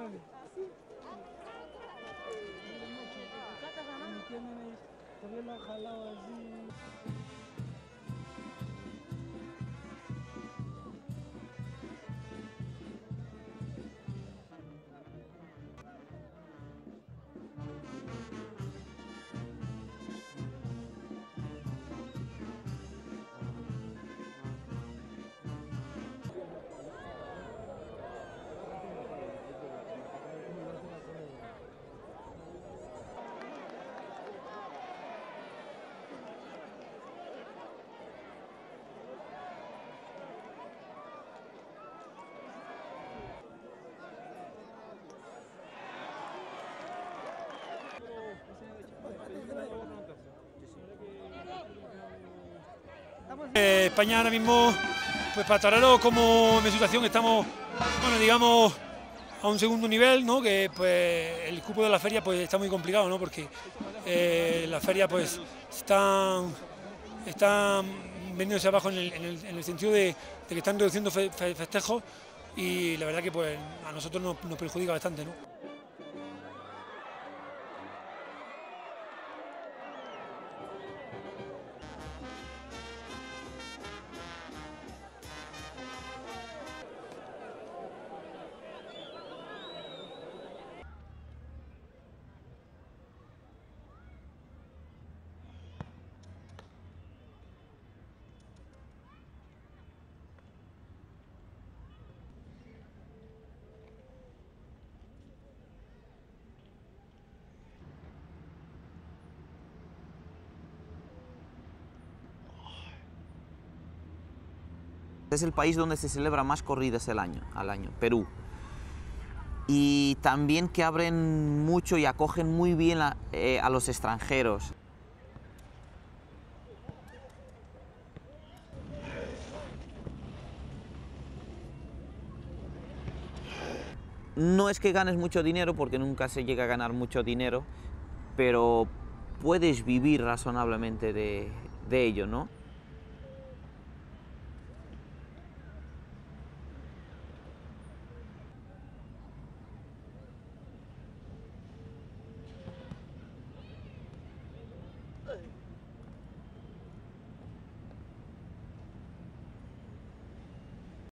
España ahora mismo, pues para Torero, como en situación estamos, bueno, digamos, a un segundo nivel, ¿no? Que pues el cupo de la feria pues está muy complicado, ¿no? Porque la feria pues están vendiéndose abajo en el sentido de que están reduciendo festejos, y la verdad que pues a nosotros nos perjudica bastante, ¿no? Es el país donde se celebra más corridas al año, Perú. Y también que abren mucho y acogen muy bien a los extranjeros. No es que ganes mucho dinero, porque nunca se llega a ganar mucho dinero, pero puedes vivir razonablemente de ello, ¿no?